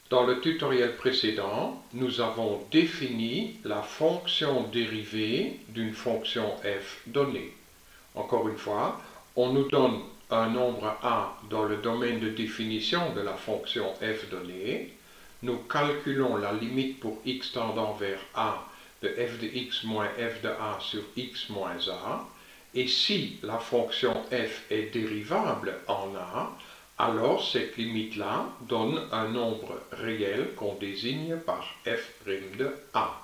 Dans le tutoriel précédent, nous avons défini la fonction dérivée d'une fonction f donnée. Encore une fois, on nous donne un nombre a dans le domaine de définition de la fonction f donnée. Nous calculons la limite pour x tendant vers a de f de x moins f de a sur x moins a. Et si la fonction f est dérivable en a, alors cette limite-là donne un nombre réel qu'on désigne par f' de a.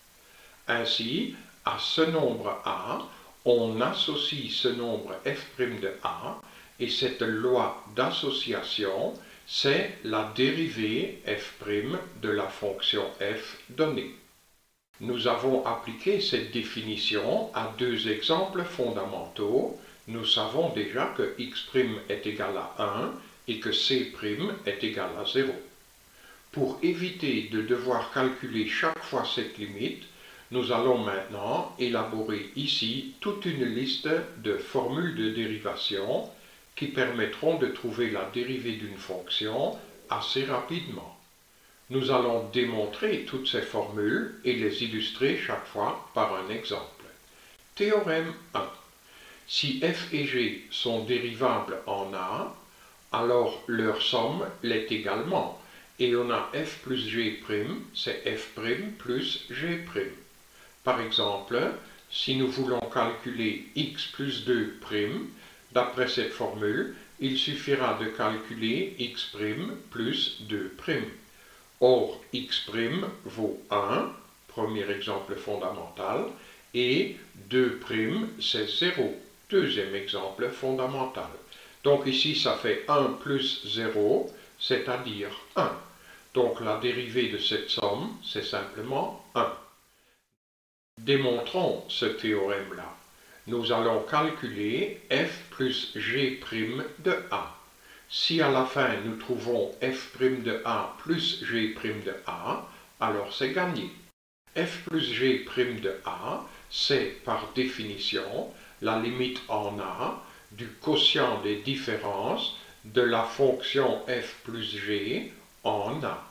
Ainsi, à ce nombre a, on associe ce nombre f' de a, et cette loi d'association, c'est la dérivée f' de la fonction f donnée. Nous avons appliqué cette définition à deux exemples fondamentaux. Nous savons déjà que x' est égal à 1 et que c' est égal à 0. Pour éviter de devoir calculer chaque fois cette limite, nous allons maintenant élaborer ici toute une liste de formules de dérivation qui permettront de trouver la dérivée d'une fonction assez rapidement. Nous allons démontrer toutes ces formules et les illustrer chaque fois par un exemple. Théorème 1. Si f et g sont dérivables en a, alors leur somme l'est également. Et on a f plus g', c'est f' plus g'. Par exemple, si nous voulons calculer x plus 2', d'après cette formule, il suffira de calculer x' plus 2'. Or, x' vaut 1, premier exemple fondamental, et 2', c'est 0, deuxième exemple fondamental. Donc ici, ça fait 1 plus 0, c'est-à-dire 1. Donc la dérivée de cette somme, c'est simplement 1. Démontrons ce théorème-là. Nous allons calculer f plus g' de a. Si à la fin nous trouvons f' de a plus g' de a, alors c'est gagné. f plus g' de a, c'est par définition la limite en a du quotient des différences de la fonction f plus g en a.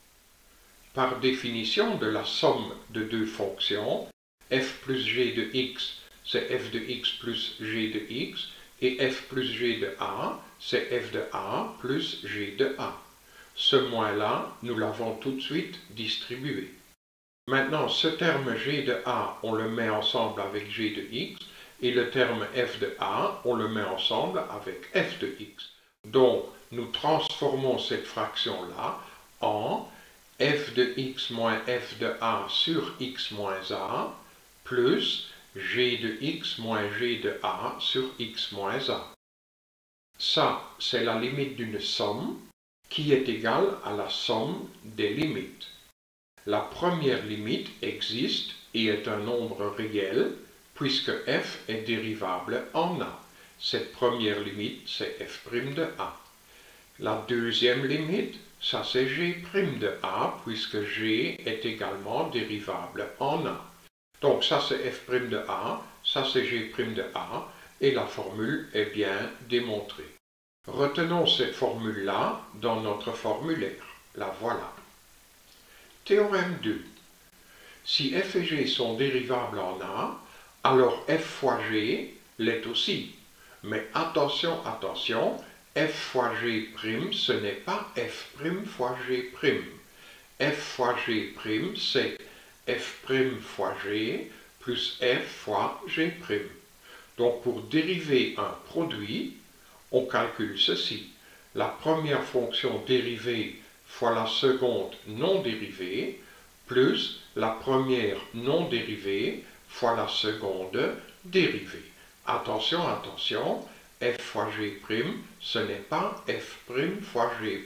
Par définition de la somme de deux fonctions, f plus g de x, c'est f de x plus g de x, et f plus g de a, c'est f de a plus g de a. Ce moins-là, nous l'avons tout de suite distribué. Maintenant, ce terme g de a, on le met ensemble avec g de x, et le terme f de a, on le met ensemble avec f de x. Donc, nous transformons cette fraction-là en f de x moins f de a sur x moins a, plus g de x moins g de a sur x moins a. Ça, c'est la limite d'une somme qui est égale à la somme des limites. La première limite existe et est un nombre réel puisque f est dérivable en a. Cette première limite, c'est f' de a. La deuxième limite, ça c'est g' de a puisque g est également dérivable en a. Donc ça c'est f' de a, ça c'est g' de a, et la formule est bien démontrée. Retenons cette formule-là dans notre formulaire. La voilà. Théorème 2. Si f et g sont dérivables en a, alors f fois g l'est aussi. Mais attention, attention, f fois g', ce n'est pas f' fois g'. f fois g', c'est f' fois g plus f fois g'. Donc pour dériver un produit, on calcule ceci. La première fonction dérivée fois la seconde non dérivée, plus la première non dérivée fois la seconde dérivée. Attention, attention, f fois g', ce n'est pas f' fois g'.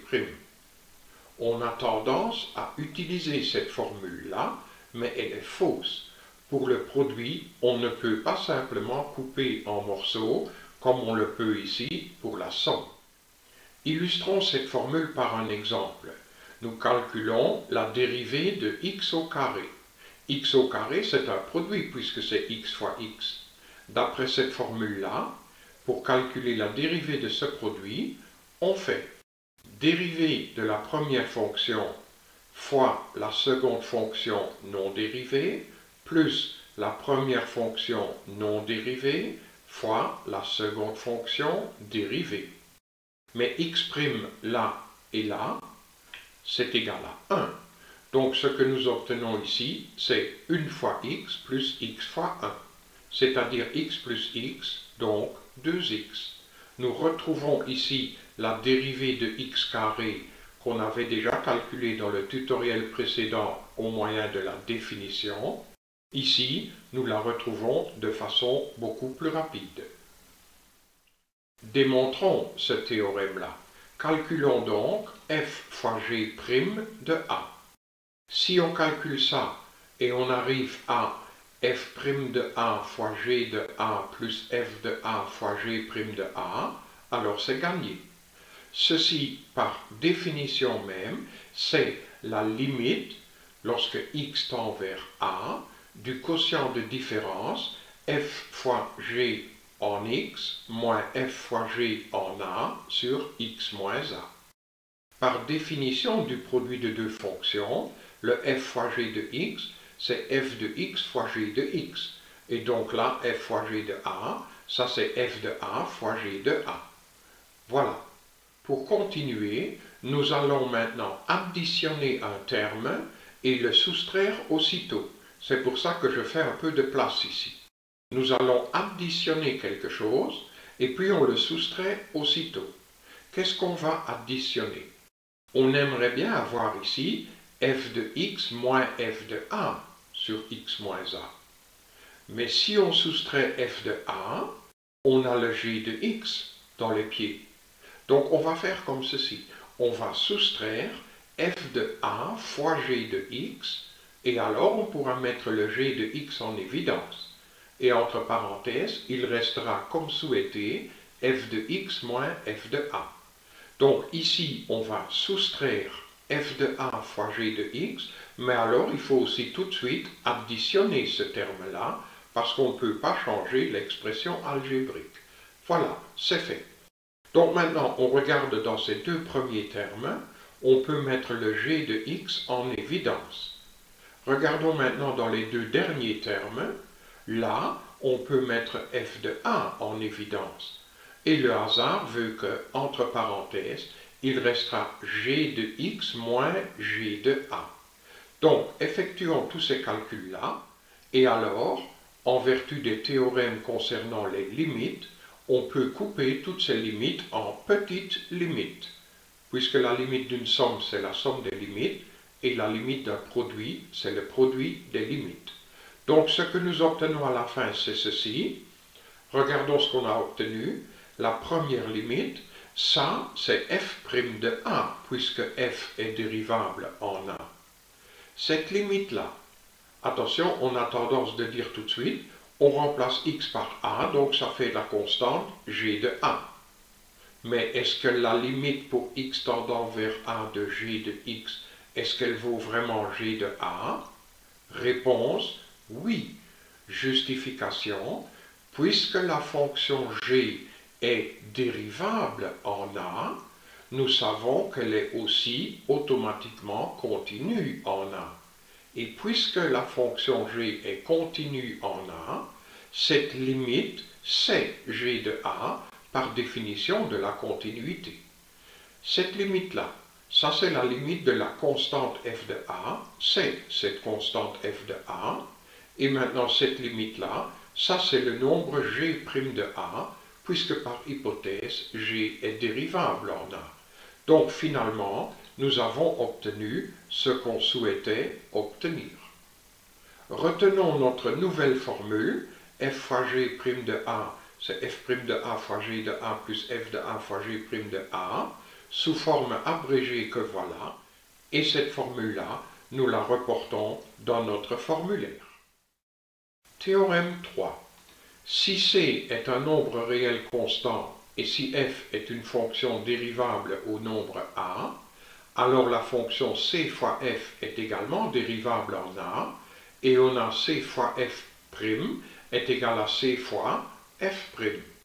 On a tendance à utiliser cette formule-là, mais elle est fausse. Pour le produit, on ne peut pas simplement couper en morceaux, comme on le peut ici pour la somme. Illustrons cette formule par un exemple. Nous calculons la dérivée de x au carré. X au carré, c'est un produit puisque c'est x fois x. D'après cette formule-là, pour calculer la dérivée de ce produit, on fait dérivée de la première fonction fois la seconde fonction non dérivée, plus la première fonction non dérivée fois la seconde fonction dérivée. Mais x' là et là, c'est égal à 1. Donc ce que nous obtenons ici, c'est 1 fois x plus x fois 1, c'est-à-dire x plus x, donc 2x. Nous retrouvons ici la dérivée de x carré qu'on avait déjà calculée dans le tutoriel précédent au moyen de la définition. Ici, nous la retrouvons de façon beaucoup plus rapide. Démontrons ce théorème-là. Calculons donc f fois g' de a. Si on calcule ça et on arrive à f' de a fois g de a plus f de a fois g' de a, alors c'est gagné. Ceci, par définition même, c'est la limite, lorsque x tend vers a, du quotient de différence f fois g en x moins f fois g en a sur x moins a. Par définition du produit de deux fonctions, le f fois g de x, c'est f de x fois g de x. Et donc là, f fois g de a, ça c'est f de a fois g de a. Voilà. Pour continuer, nous allons maintenant additionner un terme et le soustraire aussitôt. C'est pour ça que je fais un peu de place ici. Nous allons additionner quelque chose et puis on le soustrait aussitôt. Qu'est-ce qu'on va additionner? On aimerait bien avoir ici f de x moins f de a sur x moins a. Mais si on soustrait f de a, on a le g de x dans les pieds. Donc on va faire comme ceci. On va soustraire f de a fois g de x, et alors on pourra mettre le g de x en évidence. Et entre parenthèses, il restera comme souhaité f de x moins f de a. Donc ici, on va soustraire f de a fois g de x, mais alors il faut aussi tout de suite additionner ce terme-là, parce qu'on ne peut pas changer l'expression algébrique. Voilà, c'est fait. Donc maintenant, on regarde dans ces deux premiers termes, on peut mettre le g de x en évidence. Regardons maintenant dans les deux derniers termes. Là, on peut mettre f de a en évidence. Et le hasard veut que, entre parenthèses, il restera g de x moins g de a. Donc, effectuons tous ces calculs-là, et alors, en vertu des théorèmes concernant les limites, on peut couper toutes ces limites en petites limites, puisque la limite d'une somme, c'est la somme des limites, et la limite d'un produit, c'est le produit des limites. Donc, ce que nous obtenons à la fin, c'est ceci. Regardons ce qu'on a obtenu. La première limite, ça, c'est f' de a, puisque f est dérivable en a. Cette limite-là, attention, on a tendance de dire tout de suite, on remplace x par a, donc ça fait la constante g de a. Mais est-ce que la limite pour x tendant vers a de g de x, est-ce qu'elle vaut vraiment g de a? Réponse, oui. Justification, puisque la fonction g est dérivable en a, nous savons qu'elle est aussi automatiquement continue en a. Et puisque la fonction g est continue en a, cette limite, c'est g de a par définition de la continuité. Cette limite-là, ça c'est la limite de la constante f de a, c'est cette constante f de a, et maintenant cette limite-là, ça c'est le nombre g' de a, puisque par hypothèse, g est dérivable en a. Donc finalement, nous avons obtenu ce qu'on souhaitait obtenir. Retenons notre nouvelle formule, f fois g' de a, c'est f' de a fois g de a plus f de a fois g' de a, sous forme abrégée que voilà, et cette formule-là, nous la reportons dans notre formulaire. Théorème 3. Si c est un nombre réel constant et si f est une fonction dérivable au nombre a, alors la fonction c fois f est également dérivable en a, et on a c fois f' est égal à c fois f'.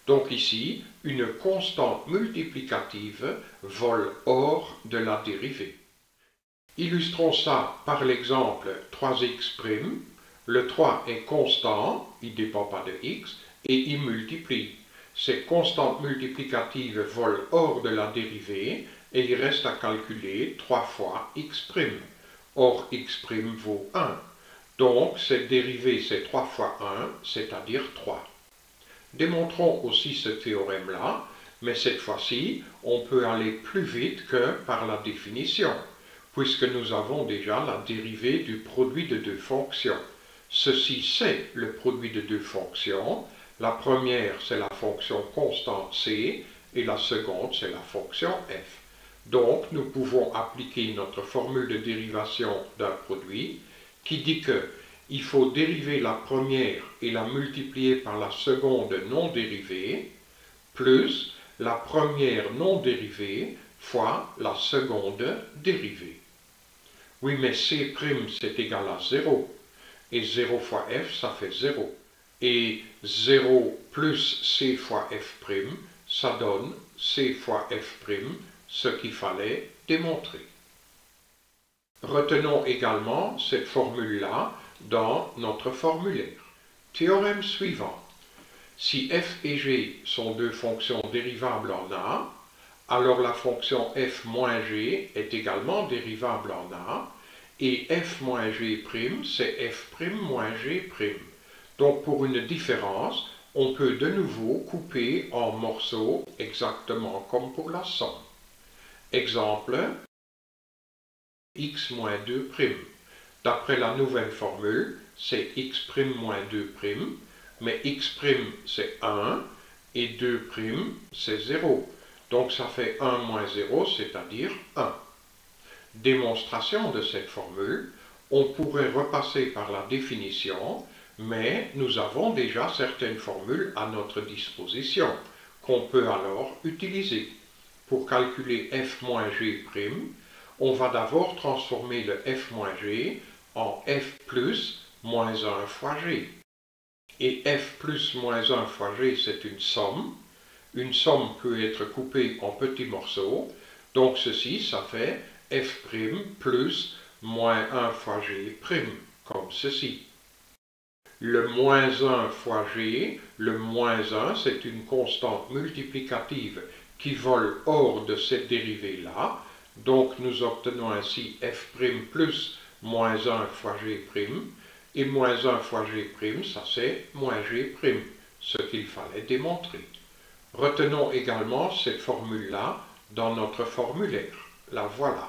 Donc ici, une constante multiplicative vole hors de la dérivée. Illustrons ça par l'exemple 3x'. Le 3 est constant, il ne dépend pas de x, et il multiplie. Cette constante multiplicative vole hors de la dérivée et il reste à calculer 3 fois x'. Or, x' vaut 1. Donc, cette dérivée, c'est 3 fois 1, c'est-à-dire 3. Démontrons aussi ce théorème-là, mais cette fois-ci, on peut aller plus vite que par la définition, puisque nous avons déjà la dérivée du produit de deux fonctions. Ceci, c'est le produit de deux fonctions. La première, c'est la fonction constante c, et la seconde, c'est la fonction f. Donc, nous pouvons appliquer notre formule de dérivation d'un produit qui dit que il faut dériver la première et la multiplier par la seconde non dérivée, plus la première non dérivée fois la seconde dérivée. Oui, mais c' c'est égal à 0. Et 0 fois f, ça fait 0. Et 0 plus c fois f', ça donne c fois f', ce qu'il fallait démontrer. Retenons également cette formule-là dans notre formulaire. Théorème suivant. Si f et g sont deux fonctions dérivables en a, alors la fonction f moins g est également dérivable en a, et f moins g', c'est f' moins g'. Donc pour une différence, on peut de nouveau couper en morceaux exactement comme pour la somme. Exemple, x moins 2'. D'après la nouvelle formule, c'est x' moins 2', mais x' c'est 1 et 2' c'est 0. Donc ça fait 1 moins 0, c'est-à-dire 1. Démonstration de cette formule, on pourrait repasser par la définition, mais nous avons déjà certaines formules à notre disposition, qu'on peut alors utiliser. Pour calculer f moins g', on va d'abord transformer le f moins g en f plus moins 1 fois g. Et f plus moins 1 fois g, c'est une somme. Une somme peut être coupée en petits morceaux. Donc ceci, ça fait f' plus moins 1 fois g', comme ceci. Le moins 1 fois g, le moins 1, c'est une constante multiplicative qui vole hors de cette dérivée-là. Donc nous obtenons ainsi f' plus moins 1 fois g', et moins 1 fois g', ça c'est moins g', ce qu'il fallait démontrer. Retenons également cette formule-là dans notre formulaire. La voilà.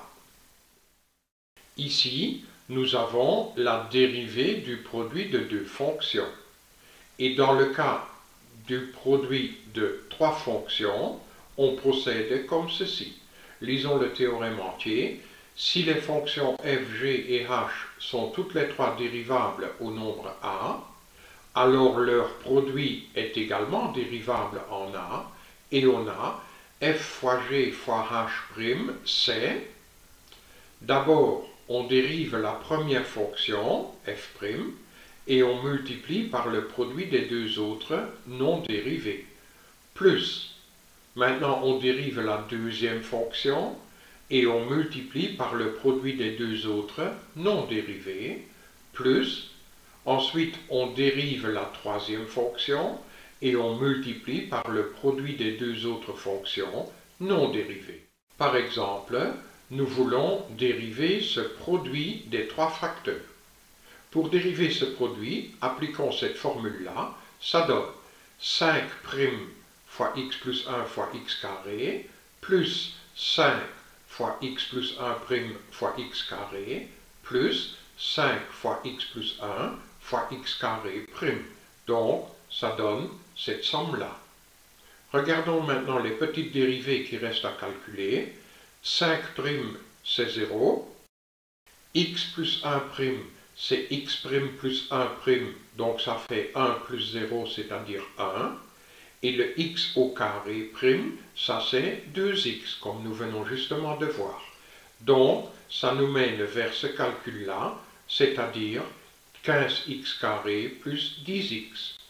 Ici, nous avons la dérivée du produit de deux fonctions. Et dans le cas du produit de trois fonctions, on procède comme ceci. Lisons le théorème entier. Si les fonctions f, g et h sont toutes les trois dérivables au nombre a, alors leur produit est également dérivable en a, et on a f fois g fois h', c'est, d'abord, on dérive la première fonction, f', et on multiplie par le produit des deux autres non dérivés, plus, maintenant on dérive la deuxième fonction, et on multiplie par le produit des deux autres non dérivés, plus, ensuite on dérive la troisième fonction, et on multiplie par le produit des deux autres fonctions non dérivées. Par exemple, nous voulons dériver ce produit des trois facteurs. Pour dériver ce produit, appliquons cette formule-là, ça donne 5' fois x plus 1 fois x carré, plus 5 fois x plus 1' fois x carré, plus 5 fois x plus 1 fois x carré'. Donc, ça donne cette somme-là. Regardons maintenant les petites dérivées qui restent à calculer. 5' c'est 0. X plus 1', c'est x' plus 1', donc ça fait 1 plus 0, c'est-à-dire 1. Et le x au carré', ça c'est 2x, comme nous venons justement de voir. Donc, ça nous mène vers ce calcul-là, c'est-à-dire 15x carré plus 10x.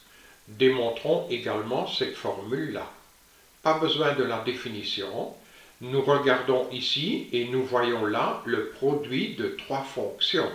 Démontrons également cette formule-là. Pas besoin de la définition. Nous regardons ici et nous voyons là le produit de trois fonctions.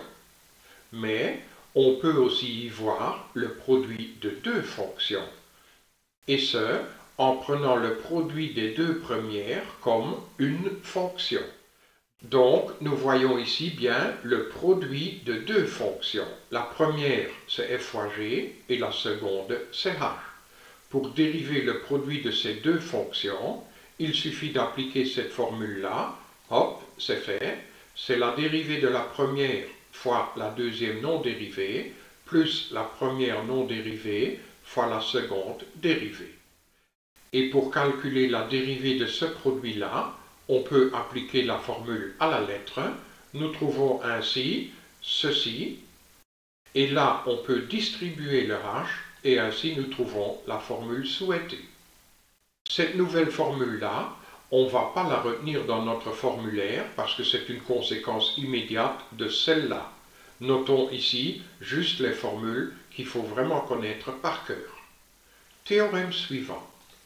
Mais on peut aussi y voir le produit de deux fonctions. Et ce, en prenant le produit des deux premières comme une fonction. Donc, nous voyons ici bien le produit de deux fonctions. La première, c'est f fois g, et la seconde, c'est h. Pour dériver le produit de ces deux fonctions, il suffit d'appliquer cette formule-là. Hop, c'est fait. C'est la dérivée de la première fois la deuxième non dérivée, plus la première non dérivée fois la seconde dérivée. Et pour calculer la dérivée de ce produit-là, on peut appliquer la formule à la lettre. Nous trouvons ainsi ceci. Et là, on peut distribuer le h, et ainsi nous trouvons la formule souhaitée. Cette nouvelle formule-là, on ne va pas la retenir dans notre formulaire parce que c'est une conséquence immédiate de celle-là. Notons ici juste les formules qu'il faut vraiment connaître par cœur. Théorème suivant.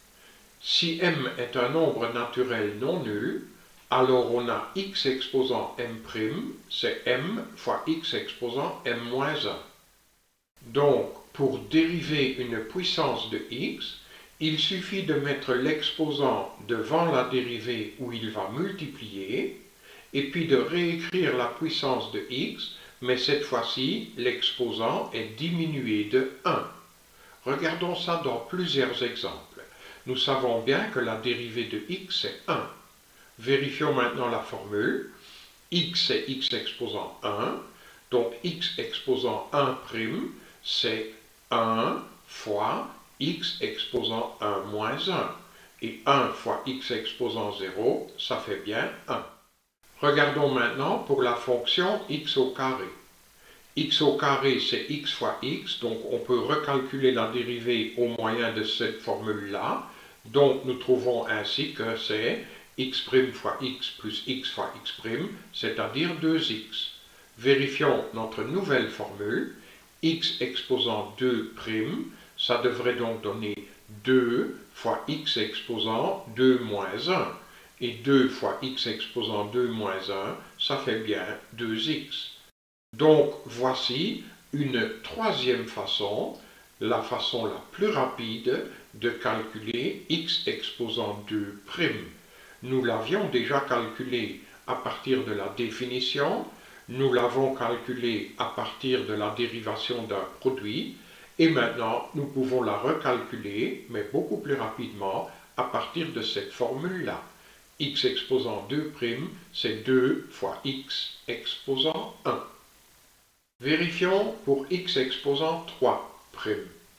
Si m est un nombre naturel non nul, alors on a x exposant m', c'est m fois x exposant m-1. Donc, pour dériver une puissance de x, il suffit de mettre l'exposant devant la dérivée où il va multiplier, et puis de réécrire la puissance de x, mais cette fois-ci, l'exposant est diminué de 1. Regardons ça dans plusieurs exemples. Nous savons bien que la dérivée de x est 1. Vérifions maintenant la formule. X c'est x exposant 1, donc x exposant 1', c'est 1 fois x exposant 1 moins 1. Et 1 fois x exposant 0, ça fait bien 1. Regardons maintenant pour la fonction x au carré. X au carré, c'est x fois x, donc on peut recalculer la dérivée au moyen de cette formule-là. Donc nous trouvons ainsi que c'est x' fois x plus x fois x', c'est-à-dire 2x. Vérifions notre nouvelle formule. X exposant 2', ça devrait donc donner 2 fois x exposant 2 moins 1. Et 2 fois x exposant 2 moins 1, ça fait bien 2x. Donc voici une troisième façon, la façon la plus rapide de calculer x exposant 2'. Nous l'avions déjà calculé à partir de la définition, nous l'avons calculé à partir de la dérivation d'un produit, et maintenant nous pouvons la recalculer, mais beaucoup plus rapidement, à partir de cette formule-là. X exposant 2', c'est 2 fois x exposant 1. Vérifions pour x exposant 3'.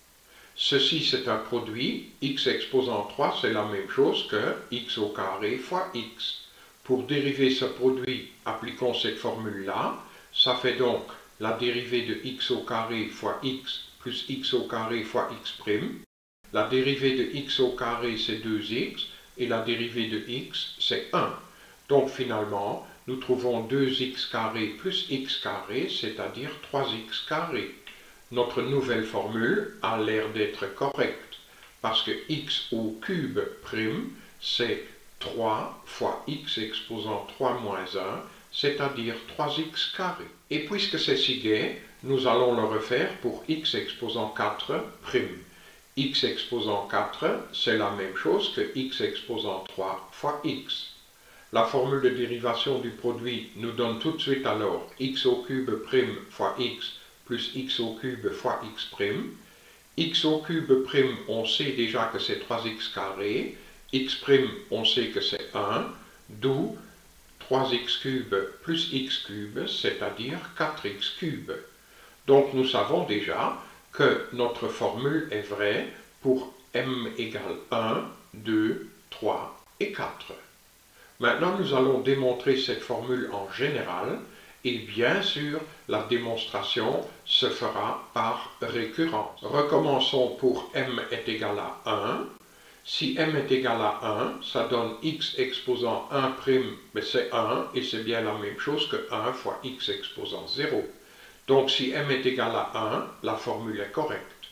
Ceci c'est un produit, x exposant 3 c'est la même chose que x au carré fois x. Pour dériver ce produit, appliquons cette formule-là. Ça fait donc la dérivée de x au carré fois x plus x au carré fois x'. La dérivée de x au carré c'est 2x et la dérivée de x c'est 1. Donc finalement, nous trouvons 2x carré plus x carré, c'est-à-dire 3x carré. Notre nouvelle formule a l'air d'être correcte, parce que x au cube prime, c'est 3 fois x exposant 3 moins 1, c'est-à-dire 3x carré. Et puisque c'est si gai, nous allons le refaire pour x exposant 4'. X exposant 4, c'est la même chose que x exposant 3 fois x. La formule de dérivation du produit nous donne tout de suite alors x au cube prime fois x plus x au cube fois x'. X au cube prime, on sait déjà que c'est 3x carré. X', on sait que c'est 1, d'où 3x cube plus x cube, c'est-à-dire 4x cube. Donc nous savons déjà que notre formule est vraie pour m égale 1, 2, 3 et 4. Maintenant, nous allons démontrer cette formule en général, et bien sûr, la démonstration se fera par récurrence. Recommençons pour m est égal à 1. Si m est égal à 1, ça donne x exposant 1', mais c'est 1, et c'est bien la même chose que 1 fois x exposant 0. Donc si m est égal à 1, la formule est correcte.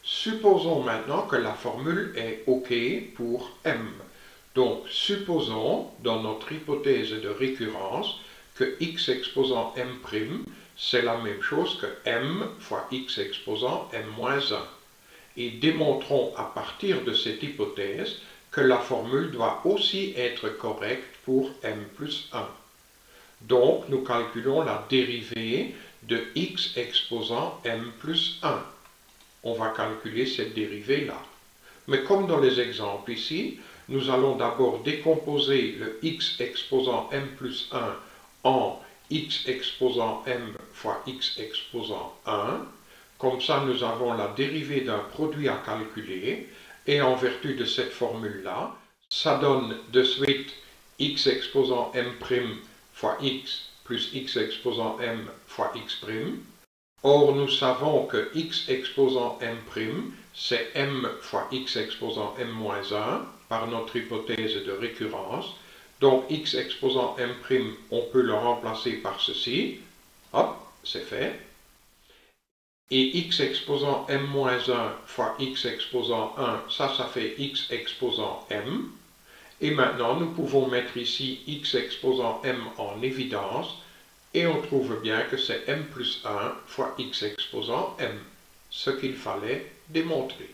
Supposons maintenant que la formule est OK pour m. Donc, supposons, dans notre hypothèse de récurrence, que x exposant m', c'est la même chose que m fois x exposant m-1. Et démontrons à partir de cette hypothèse que la formule doit aussi être correcte pour m plus 1. Donc, nous calculons la dérivée de x exposant m plus 1. On va calculer cette dérivée-là. Mais comme dans les exemples ici, nous allons d'abord décomposer le x exposant m plus 1 en x exposant m fois x exposant 1. Comme ça, nous avons la dérivée d'un produit à calculer. Et en vertu de cette formule-là, ça donne de suite x exposant m' fois x plus x exposant m fois x'. Or, nous savons que x exposant m', c'est m fois x exposant m-1 par notre hypothèse de récurrence. Donc, x exposant m', on peut le remplacer par ceci. Hop, c'est fait. Et x exposant m-1 fois x exposant 1, ça fait x exposant m. Et maintenant, nous pouvons mettre ici x exposant m en évidence. Et on trouve bien que c'est m plus 1 fois x exposant m, ce qu'il fallait démontrer.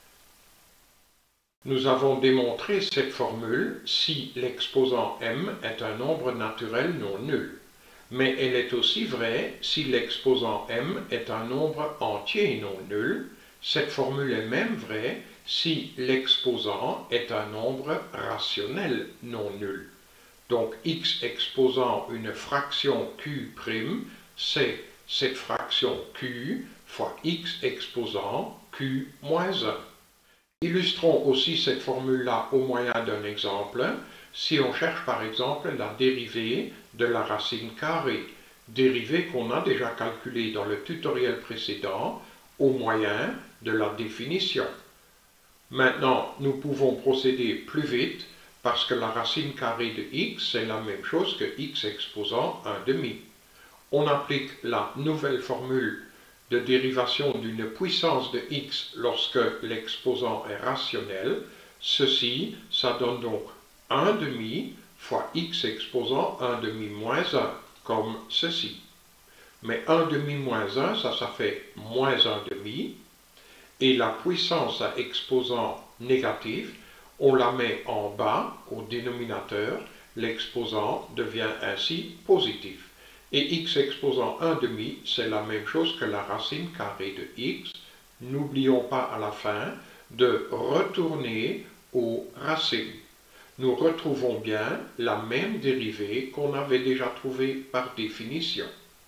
Nous avons démontré cette formule si l'exposant m est un nombre naturel non nul. Mais elle est aussi vraie si l'exposant m est un nombre entier non nul. Cette formule est même vraie si l'exposant est un nombre rationnel non nul. Donc, x exposant une fraction q', c'est cette fraction q fois x exposant q moins 1. Illustrons aussi cette formule-là au moyen d'un exemple. Si on cherche par exemple la dérivée de la racine carrée, dérivée qu'on a déjà calculée dans le tutoriel précédent au moyen de la définition. Maintenant, nous pouvons procéder plus vite parce que la racine carrée de x, c'est la même chose que x exposant 1/2. On applique la nouvelle formule de dérivation d'une puissance de x lorsque l'exposant est rationnel. Ceci, ça donne donc 1/2 fois x exposant 1/2 moins 1, comme ceci. Mais 1/2 moins 1, ça fait moins 1/2. Et la puissance à exposant négatif, on la met en bas au dénominateur, l'exposant devient ainsi positif. Et x exposant 1/2, c'est la même chose que la racine carrée de x. N'oublions pas à la fin de retourner aux racines. Nous retrouvons bien la même dérivée qu'on avait déjà trouvée par définition.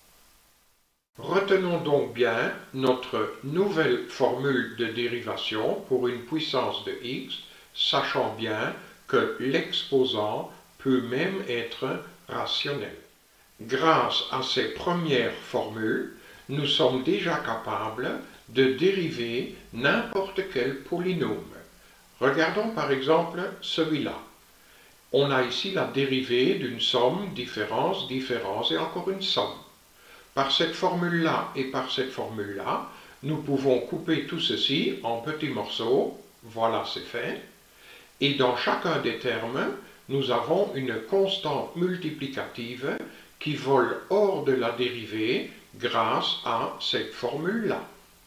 Retenons donc bien notre nouvelle formule de dérivation pour une puissance de x, sachant bien que l'exposant peut même être rationnel. Grâce à ces premières formules, nous sommes déjà capables de dériver n'importe quel polynôme. Regardons par exemple celui-là. On a ici la dérivée d'une somme, différence, différence et encore une somme. Par cette formule-là et par cette formule-là, nous pouvons couper tout ceci en petits morceaux. Voilà, c'est fait. Et dans chacun des termes, nous avons une constante multiplicative qui vole hors de la dérivée grâce à cette formule-là.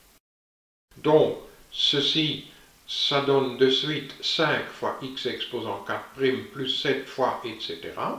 Donc, ceci, ça donne de suite 5 fois x exposant 4' plus 7 fois, etc.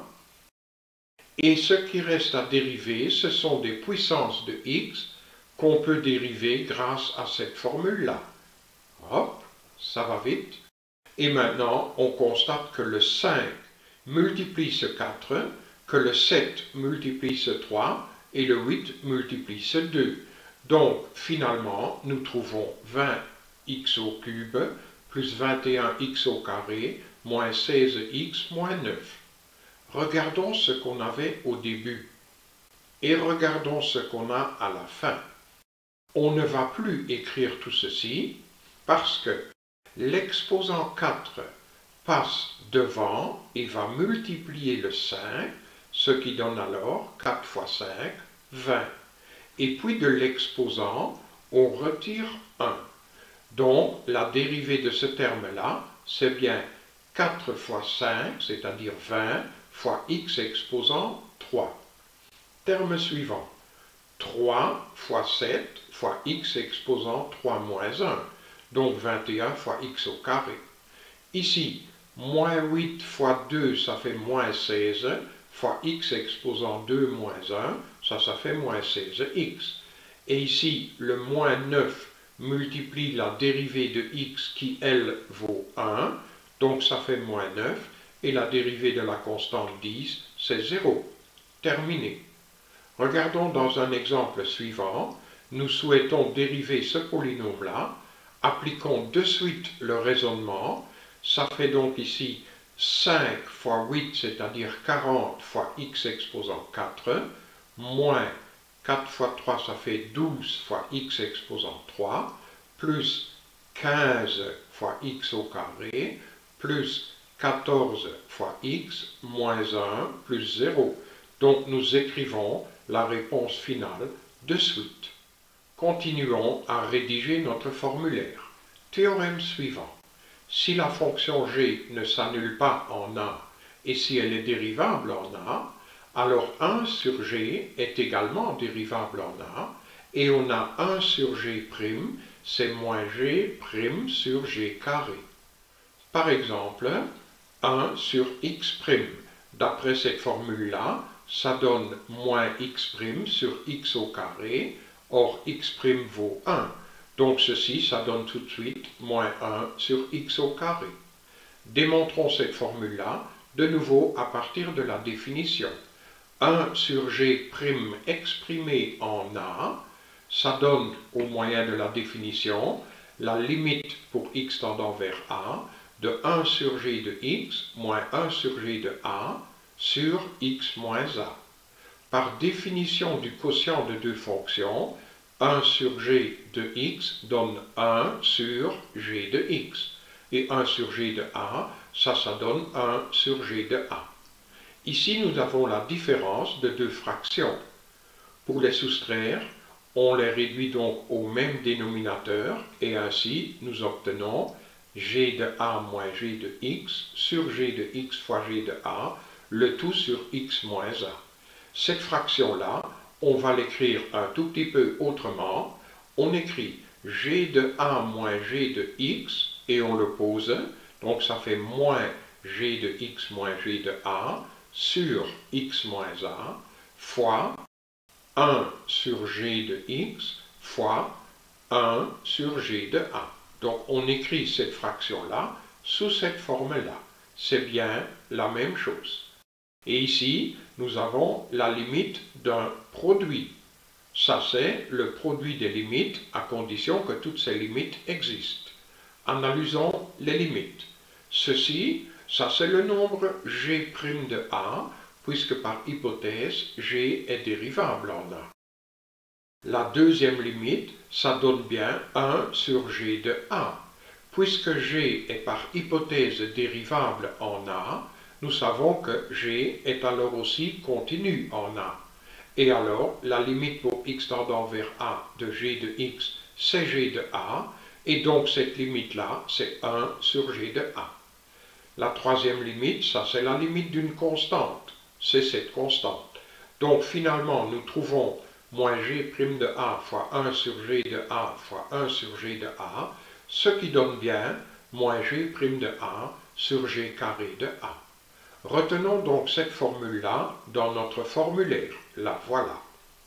Et ce qui reste à dériver, ce sont des puissances de x qu'on peut dériver grâce à cette formule-là. Hop, ça va vite. Et maintenant, on constate que le 5 multiplie ce 4, que le 7 multiplie ce 3 et le 8 multiplie ce 2. Donc, finalement, nous trouvons 20x au cube plus 21x au carré moins 16x moins 9. Regardons ce qu'on avait au début et regardons ce qu'on a à la fin. On ne va plus écrire tout ceci parce que l'exposant 4 passe devant et va multiplier le 5, ce qui donne alors 4 fois 5, 20. Et puis de l'exposant, on retire 1. Donc, la dérivée de ce terme-là, c'est bien 4 fois 5, c'est-à-dire 20, fois x exposant 3. Terme suivant, 3 fois 7 fois x exposant 3 moins 1, donc 21 fois x au carré. Ici, moins 8 fois 2, ça fait moins 16, fois x exposant 2 moins 1, ça fait moins 16x. Et ici, le moins 9 multiplie la dérivée de x qui, elle, vaut 1, donc ça fait moins 9, et la dérivée de la constante 10, c'est 0. Terminé. Regardons dans un exemple suivant. Nous souhaitons dériver ce polynôme-là. Appliquons de suite le raisonnement. Ça fait donc ici 5 fois 8, c'est-à-dire 40 fois x exposant 4, moins 4 fois 3, ça fait 12 fois x exposant 3, plus 15 fois x au carré, plus 14 fois x, moins 1, plus 0. Donc nous écrivons la réponse finale de suite. Continuons à rédiger notre formulaire. Théorème suivant. Si la fonction g ne s'annule pas en a et si elle est dérivable en a, alors 1 sur g est également dérivable en a, et on a 1 sur g', c'est moins g' sur g carré. Par exemple, 1 sur x'. D'après cette formule-là, ça donne moins x' sur x au carré, or x' vaut 1. Donc ceci, ça donne tout de suite moins 1 sur x au carré. Démontrons cette formule-là, de nouveau à partir de la définition. 1 sur g' exprimé en a, ça donne, au moyen de la définition, la limite pour x tendant vers a, de 1 sur g de x moins 1 sur g de a sur x moins a. Par définition du quotient de deux fonctions, 1 sur g de x donne 1 sur g de x. Et 1 sur g de a, ça donne 1 sur g de a. Ici, nous avons la différence de deux fractions. Pour les soustraire, on les réduit donc au même dénominateur et ainsi nous obtenons g de a moins g de x sur g de x fois g de a, le tout sur x moins a. Cette fraction-là, on va l'écrire un tout petit peu autrement. On écrit g de a moins g de x et on le pose, donc ça fait moins g de x moins g de a sur x moins a fois 1 sur g de x fois 1 sur g de a. Donc on écrit cette fraction-là sous cette forme-là. C'est bien la même chose. Et ici, nous avons la limite d'un produit. Ça, c'est le produit des limites à condition que toutes ces limites existent. Analysons les limites. Ceci, ça c'est le nombre g' de a, puisque par hypothèse, g est dérivable en a. La deuxième limite, ça donne bien 1 sur g de a. Puisque g est par hypothèse dérivable en a, nous savons que g est alors aussi continu en a. Et alors, la limite pour x tendant vers a de g de x, c'est g de a, et donc cette limite-là, c'est 1 sur g de a. La troisième limite, ça c'est la limite d'une constante, c'est cette constante. Donc finalement, nous trouvons moins g' de a fois 1 sur g de a fois 1 sur g de a, ce qui donne bien moins g' de a sur g carré de a. Retenons donc cette formule-là dans notre formulaire. La voilà.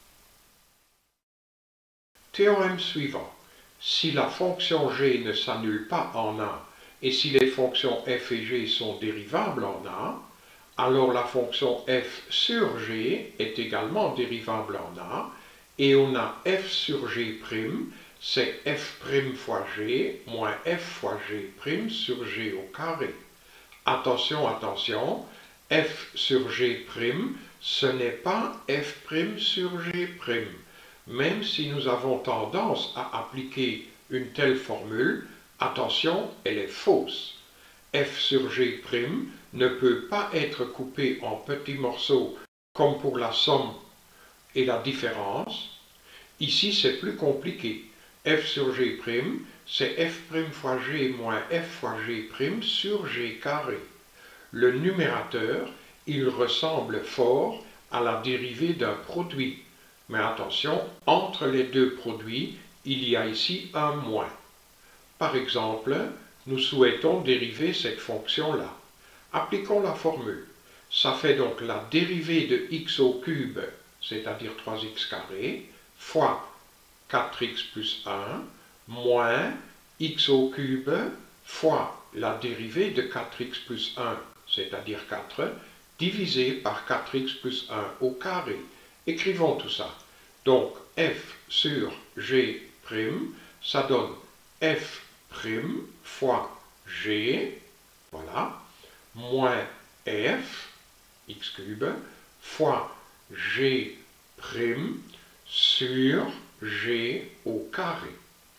Théorème suivant. Si la fonction g ne s'annule pas en a et si les fonctions f et g sont dérivables en a, alors la fonction f sur g est également dérivable en a et on a f sur g', c'est f' fois g moins f fois g' sur g au carré. Attention, attention, f sur g', ce n'est pas f' sur g'. Même si nous avons tendance à appliquer une telle formule, attention, elle est fausse. F sur g' ne peut pas être coupé en petits morceaux comme pour la somme et la différence. Ici, c'est plus compliqué. f sur g', c'est f' fois g moins f fois g' sur g carré. Le numérateur, il ressemble fort à la dérivée d'un produit. Mais attention, entre les deux produits, il y a ici un moins. Par exemple, nous souhaitons dériver cette fonction-là. Appliquons la formule. Ça fait donc la dérivée de x au cube, c'est-à-dire 3x carré, fois 4x plus 1, moins x au cube fois la dérivée de 4x plus 1, c'est-à-dire 4, divisé par 4x plus 1 au carré. Écrivons tout ça. Donc, f sur g', ça donne f' fois g, voilà, moins f, x cube, fois g' sur g au carré.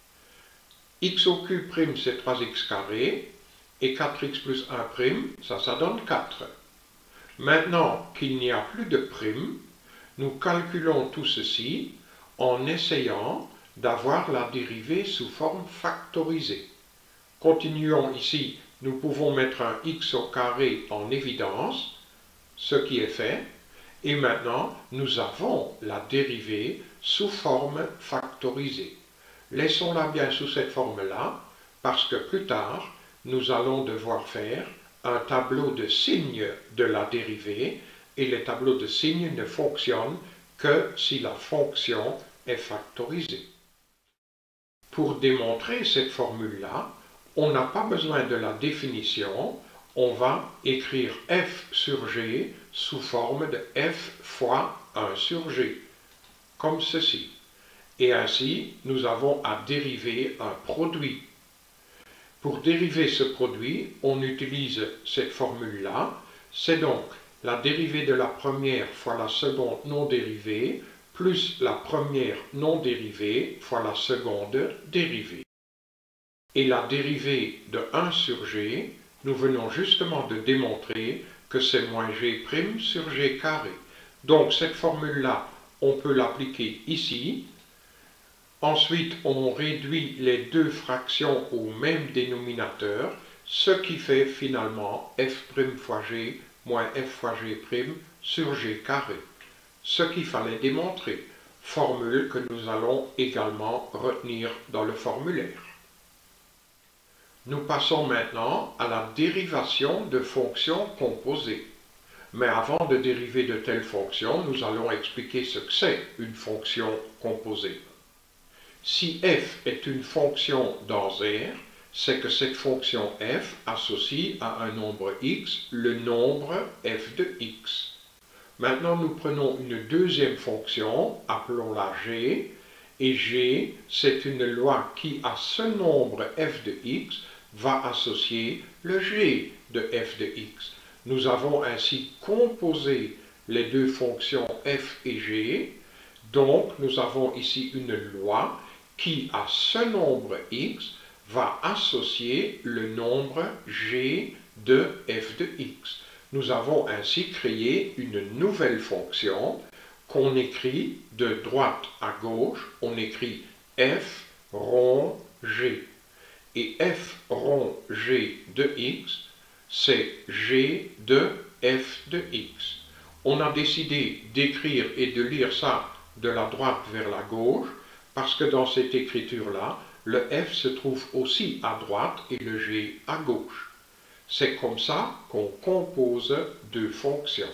X au cube prime, c'est 3x carré, et 4x plus 1 prime, ça donne 4. Maintenant qu'il n'y a plus de prime, nous calculons tout ceci en essayant d'avoir la dérivée sous forme factorisée. Continuons ici, nous pouvons mettre un x au carré en évidence, ce qui est fait, et maintenant nous avons la dérivée sous forme factorisée. Laissons-la bien sous cette forme-là, parce que plus tard, nous allons devoir faire un tableau de signes de la dérivée, et les tableaux de signes ne fonctionnent que si la fonction est factorisée. Pour démontrer cette formule-là, on n'a pas besoin de la définition, on va écrire f sur g sous forme de f fois 1 sur g, comme ceci. Et ainsi, nous avons à dériver un produit. Pour dériver ce produit, on utilise cette formule-là. C'est donc la dérivée de la première fois la seconde non dérivée, plus la première non dérivée fois la seconde dérivée. Et la dérivée de 1 sur g, nous venons justement de démontrer que c'est moins g' sur g carré. Donc cette formule-là, on peut l'appliquer ici. Ensuite, on réduit les deux fractions au même dénominateur, ce qui fait finalement f' fois g moins f fois g' sur g carré. Ce qu'il fallait démontrer, formule que nous allons également retenir dans le formulaire. Nous passons maintenant à la dérivation de fonctions composées. Mais avant de dériver de telles fonctions, nous allons expliquer ce que c'est une fonction composée. Si f est une fonction dans R, c'est que cette fonction f associe à un nombre x le nombre f de x. Maintenant, nous prenons une deuxième fonction, appelons-la g, et g, c'est une loi qui, à ce nombre f de x, va associer le g de f de x. Nous avons ainsi composé les deux fonctions f et g, donc nous avons ici une loi qui, à ce nombre x, va associer le nombre g de f de x. Nous avons ainsi créé une nouvelle fonction qu'on écrit de droite à gauche, on écrit f rond g. Et f rond g de x, c'est g de f de x. On a décidé d'écrire et de lire ça de la droite vers la gauche, parce que dans cette écriture-là, le f se trouve aussi à droite et le g à gauche. C'est comme ça qu'on compose deux fonctions.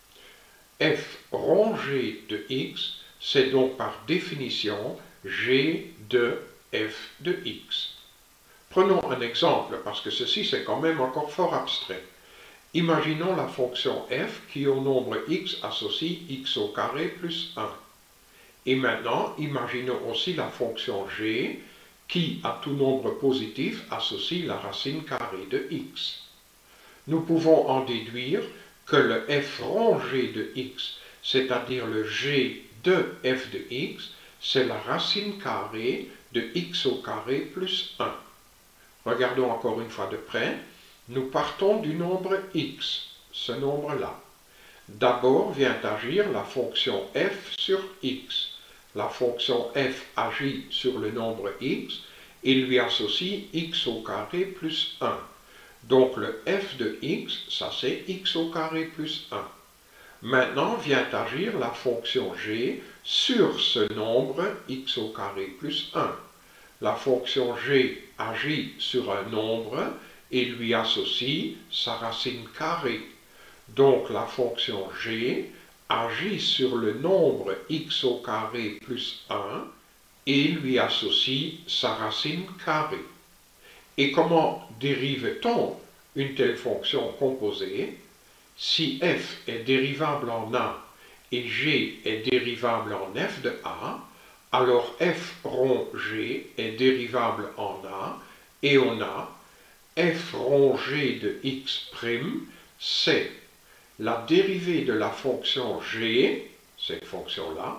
F rond g de x, c'est donc par définition g de f de x. Prenons un exemple, parce que ceci c'est quand même encore fort abstrait. Imaginons la fonction f qui au nombre x associe x au carré plus 1. Et maintenant, imaginons aussi la fonction g qui, à tout nombre positif, associe la racine carrée de x. Nous pouvons en déduire que le f rond g de x, c'est-à-dire le g de f de x, c'est la racine carrée de x au carré plus 1. Regardons encore une fois de près. Nous partons du nombre x, ce nombre-là. D'abord vient agir la fonction f sur x. la fonction f agit sur le nombre x et lui associe x au carré plus 1. Donc le f de x, ça c'est x au carré plus 1. Maintenant vient agir la fonction g sur ce nombre x au carré plus 1. La fonction g agit sur un nombre et lui associe sa racine carrée. Donc la fonction g agit sur le nombre x au carré plus 1 et lui associe sa racine carrée. Et comment dérive-t-on une telle fonction composée? Si f est dérivable en a et g est dérivable en f de a, alors f rond g est dérivable en a et on a f rond g de x', c'est la dérivée de la fonction g, cette fonction-là,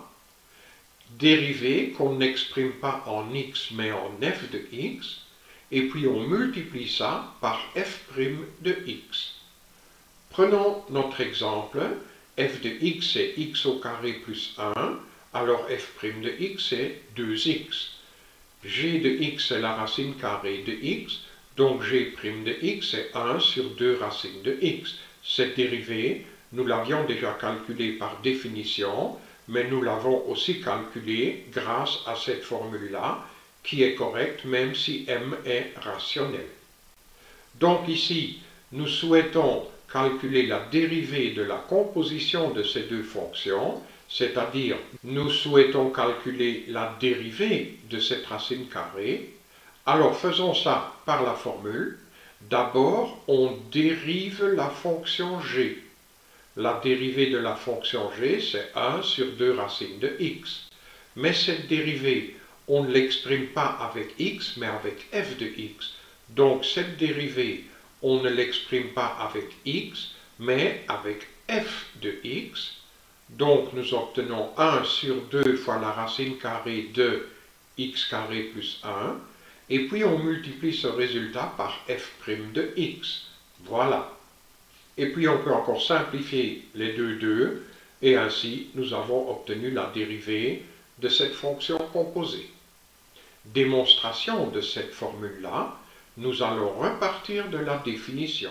dérivée qu'on n'exprime pas en x mais en f de x, et puis on multiplie ça par f' de x. Prenons notre exemple, f de x c'est x au carré plus 1, alors f' de x c'est 2x. G de x c'est la racine carrée de x, donc g' de x c'est 1 sur 2 racines de x. Cette dérivée, nous l'avions déjà calculée par définition, mais nous l'avons aussi calculée grâce à cette formule-là, qui est correcte même si m est rationnel. Donc ici, nous souhaitons calculer la dérivée de la composition de ces deux fonctions, c'est-à-dire nous souhaitons calculer la dérivée de cette racine carrée. Alors faisons ça par la formule. D'abord, on dérive la fonction g. La dérivée de la fonction g, c'est 1 sur 2 racines de x. Mais cette dérivée, on ne l'exprime pas avec x, mais avec f de x. Donc cette dérivée, on ne l'exprime pas avec x, mais avec f de x. Donc nous obtenons 1 sur 2 fois la racine carrée de x carré plus 1. Et puis on multiplie ce résultat par f' de x. Voilà. Et puis on peut encore simplifier les deux, et ainsi nous avons obtenu la dérivée de cette fonction composée. Démonstration de cette formule-là, nous allons repartir de la définition.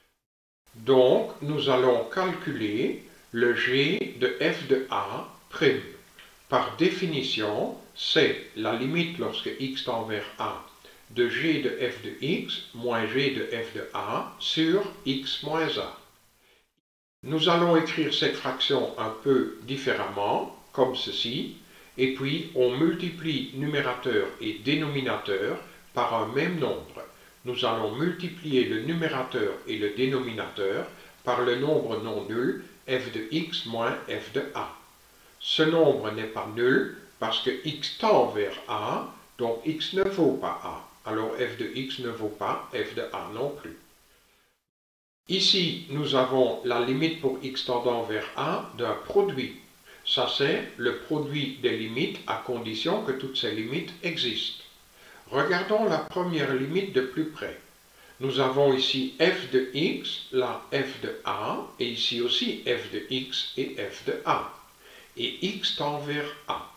Donc nous allons calculer le g de f de a'. Par définition, c'est la limite lorsque x tend vers a de g de f de x moins g de f de a sur x moins a. Nous allons écrire cette fraction un peu différemment, comme ceci, et puis on multiplie numérateur et dénominateur par un même nombre. Nous allons multiplier le numérateur et le dénominateur par le nombre non nul f de x moins f de a. Ce nombre n'est pas nul parce que x tend vers a, donc x ne vaut pas a. Alors f de x ne vaut pas f de a non plus. Ici, nous avons la limite pour x tendant vers a d'un produit. Ça, c'est le produit des limites à condition que toutes ces limites existent. Regardons la première limite de plus près. Nous avons ici f de x, là f de a, et ici aussi f de x et f de a. Et x tend vers a.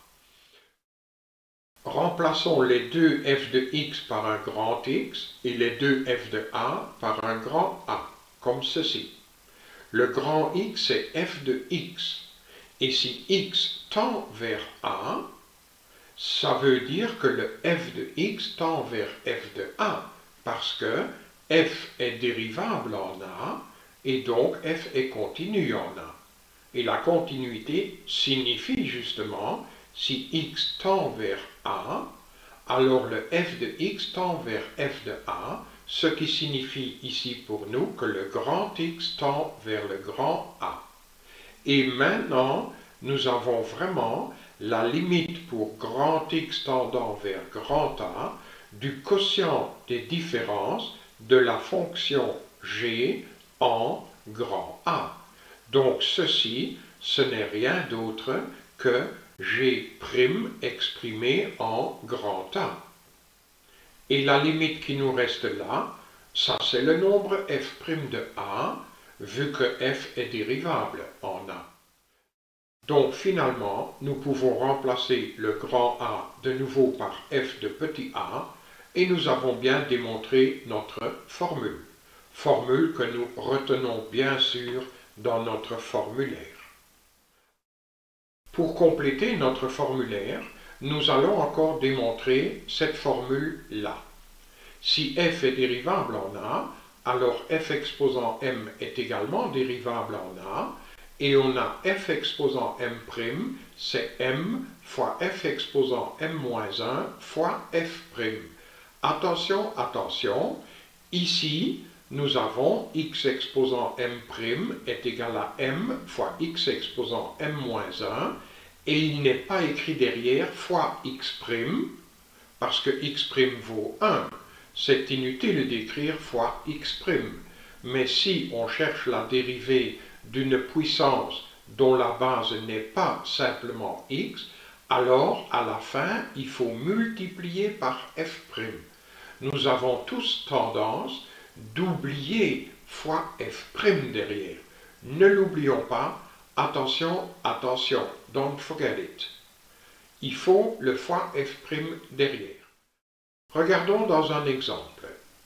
Remplaçons les deux f de x par un grand X et les deux f de a par un grand A, comme ceci. Le grand X c'est f de x. Et si x tend vers a, ça veut dire que le f de x tend vers f de a, parce que f est dérivable en a, et donc f est continu en a. Et la continuité signifie justement, si x tend vers a, alors le f de x tend vers f de a, ce qui signifie ici pour nous que le grand X tend vers le grand A. Et maintenant, nous avons vraiment la limite pour grand X tendant vers grand A du quotient des différences de la fonction g en grand A. Donc ceci, ce n'est rien d'autre que g' exprimé en grand A. Et la limite qui nous reste là, ça c'est le nombre f' de a, vu que f est dérivable en a. Donc finalement, nous pouvons remplacer le grand A de nouveau par f de petit a, et nous avons bien démontré notre formule. Formule que nous retenons bien sûr dans notre formulaire. Pour compléter notre formulaire, nous allons encore démontrer cette formule-là. Si f est dérivable en a, alors f exposant m est également dérivable en a, et on a f exposant m', c'est m fois f exposant m-1 fois f'. Attention, attention, ici, nous avons x exposant m' est égal à m fois x exposant m-1, et il n'est pas écrit derrière fois x', parce que x' vaut 1. C'est inutile d'écrire fois x'. Mais si on cherche la dérivée d'une puissance dont la base n'est pas simplement x, alors à la fin, il faut multiplier par f'. Nous avons tous tendance d'oublier fois f' derrière. Ne l'oublions pas, attention, attention, don't forget it. Il faut le fois f' derrière. Regardons dans un exemple.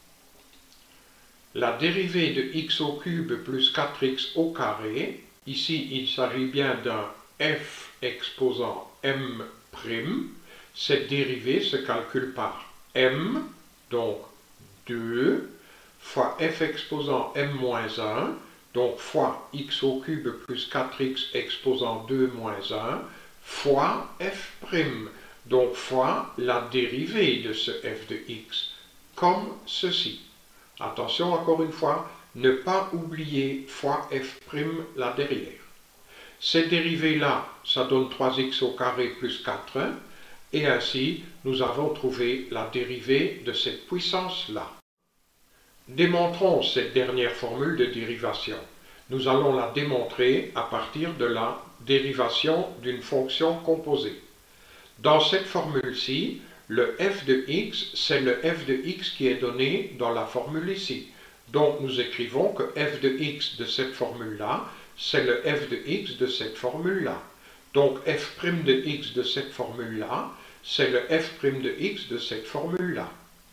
La dérivée de x au cube plus 4x au carré, ici il s'agit bien d'un f exposant m', cette dérivée se calcule par m, donc 2, fois f exposant m-1, donc fois x au cube plus 4x exposant 2 moins 1, fois f', donc fois la dérivée de ce f de x, comme ceci. Attention encore une fois, ne pas oublier fois f' là derrière. Cette dérivée-là, ça donne 3x au carré plus 4, et ainsi nous avons trouvé la dérivée de cette puissance-là. Démontrons cette dernière formule de dérivation. Nous allons la démontrer à partir de la dérivation d'une fonction composée. Dans cette formule-ci, le f de x, c'est le f de x qui est donné dans la formule ici. Donc nous écrivons que f de x de cette formule-là, c'est le f de x de cette formule-là. Donc f' de x de cette formule-là, c'est le f' de x de cette formule-là.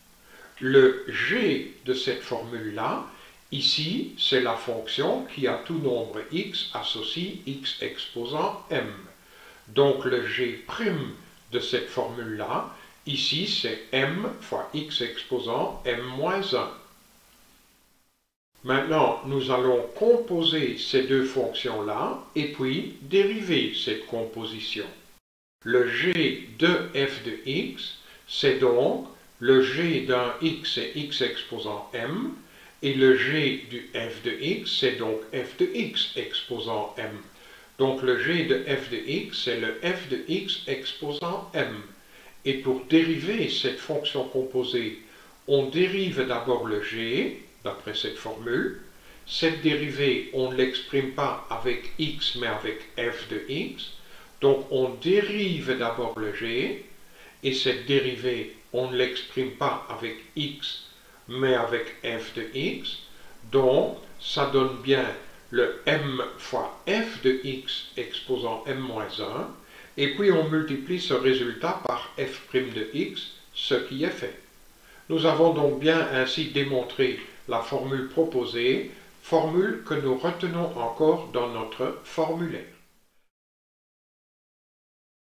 Le g de cette formule-là, ici, c'est la fonction qui à tout nombre x associe x exposant m. Donc le g' de cette formule-là, ici c'est m fois x exposant m-1. Maintenant, nous allons composer ces deux fonctions-là et puis dériver cette composition. Le g de f de x, c'est donc le g d'un x, c'est x exposant m, et le g du f de x, c'est donc f de x exposant m. Donc le g de f de x, c'est le f de x exposant m. Et pour dériver cette fonction composée, on dérive d'abord le g, d'après cette formule. Cette dérivée, on ne l'exprime pas avec x, mais avec f de x. Donc on dérive d'abord le g, et cette dérivée, on ne l'exprime pas avec x, mais avec f de x. Donc ça donne bien le m fois f de x exposant m-1, et puis on multiplie ce résultat par f' de x, ce qui est fait. Nous avons donc bien ainsi démontré la formule proposée, formule que nous retenons encore dans notre formulaire.